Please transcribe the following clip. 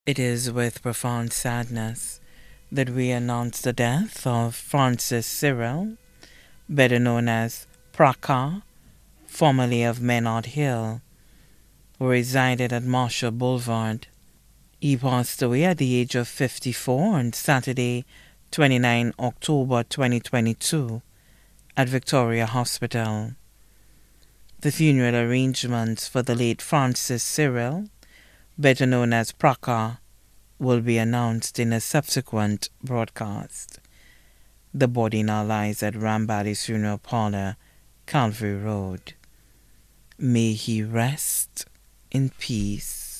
It is with profound sadness that we announce the death of Francis Cyril, better known as Praka, formerly of Menard Hill, who resided at Marshall Boulevard. He passed away at the age of 54 on Saturday, 29 October 2022, at Victoria Hospital. The funeral arrangements for the late Francis Cyril, better known as Praka, will be announced in a subsequent broadcast. The body now lies at Ramballi's Funeral Parlor, Calvary Road. May he rest in peace.